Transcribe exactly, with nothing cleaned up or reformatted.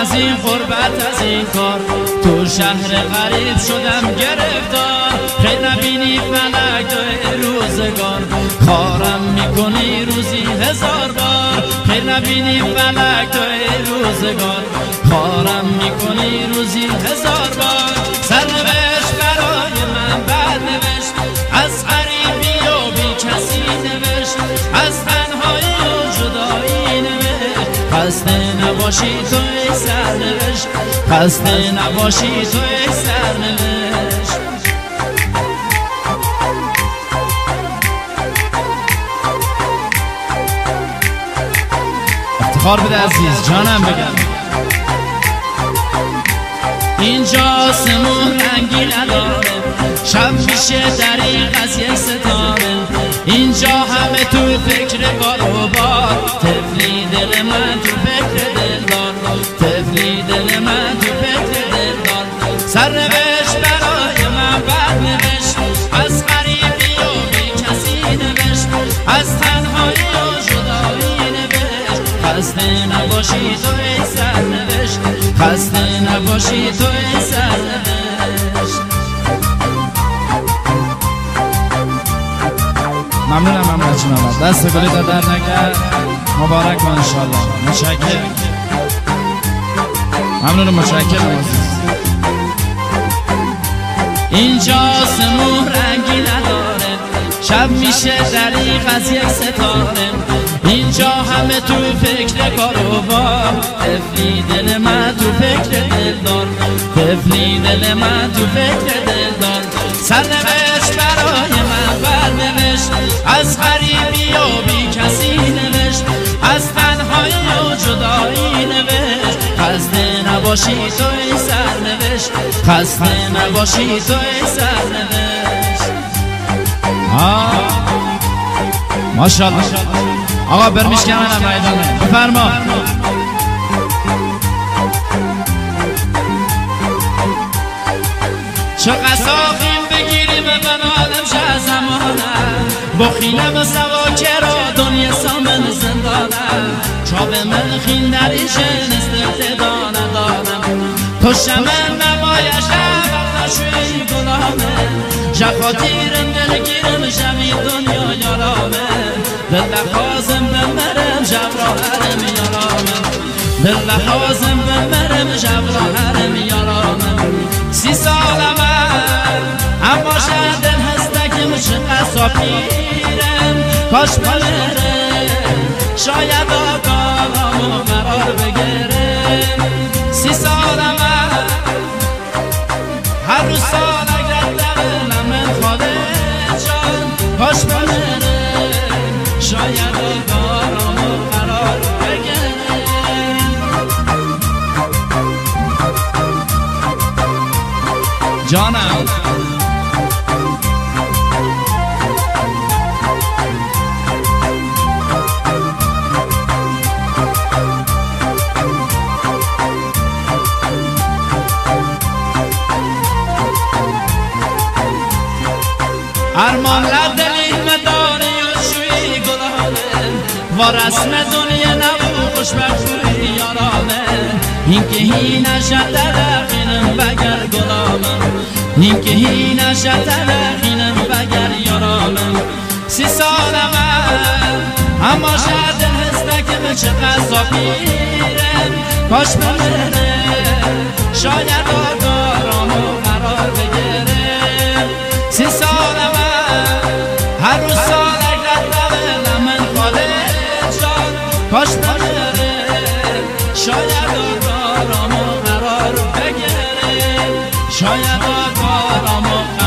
از این غربت از این کار، تو شهر غریب شدم گرفتار. خیلی نبینی فلک توی روزگار، خارم میکنی روزی هزار بار. خیلی نبینی فلک توی روزگار، خارم میکنی روزی هزار بار. سرنوشت برای من بد نوشت، از غریبی و بی کسی نوشت، از تنهایی و جدایی نوشت. خسته نباشی توی سرنوشت، خسته نباشی توی سرنوشت. افتخار بده عزیز جانم بگم. اینجا آسمون رنگی نداره، شب میشه دریغ از یک ستاره. اینجا همه تو فکر کار و بار، طفلی دل من تو فکر دلدار، طفلی دل من تو فکر دلدار. سرنوشت برای من بد نوشت، از غریبی و بی کسی نوشت، از تنهایی و جدایی نوشت. خسته نباشی توی سرنوشت، خسته نباشی توی سرنوشت. ممنونم محمد جون آمد، دست گلی تا در نکرد، مبارک با انشالله. متشکرم، ممنونم، متشکرم عزیز. اینجا آسمون رنگی نداره، شب میشه دریغ از یک ستاره. اینجا همه تو فکر کار و بار، طفلی دل من تو فکر دلدار، طفلی دل من تو فکر دلدار. سرنوشت برای من برنوشت، از غریبی و بی کسی نوشت، از تنهایی و جدایی نوشت. خسته نباشی توی سرنوشت، خسته نباشی توی سرنوشت. ماشاءالله آقا برمیش کنم میدانه بفرما. چه قساقیم بگیریم بنالم شه زمانم، با خینم سوا کرا دنیا سامن زندانم. چا به من خین دریشه نستر دانه دانم، تو شمن نمایشم نشوی گلامه. شخاطیرم دلگیرم شمی دنیا یارامه، دل لحازم بمرم شب را حرم یارامه، دل لحازم بمرم شب را حرم یارامه. سی سالمم اما شاید دل هستکم چه قصابیرم، کاش بلرم شاید آقامو قرار بگرم. سی سالمم هر روز سال اگر دلم من خواده جان، کاش بلرم شاید آقامو قرار بگرم. جانم ارمان لدلی مداری و شوی گلانه، و رسم دنیا نبو خوشبختی یارانه. این که هی نشد تلقینم بگر گلامم، این که هی نشد تلقینم بگر یارانم. سی سالمم اما شاید دل هستکم چه قصابیرم، کاش بمرم شاید آگارامو قرار بگرم. سی سالمم هر روز سال اگر دلم من خاله جان، کاش بمرم شاید آگارامو قرار بگرم، شاید آگارامو